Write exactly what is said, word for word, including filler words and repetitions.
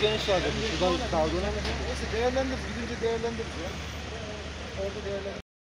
geniş var dedi. Şuradan kaldığına. Neyse değerlendiririz. Gidince değerlendiririz ya. Orada değerlendiririz.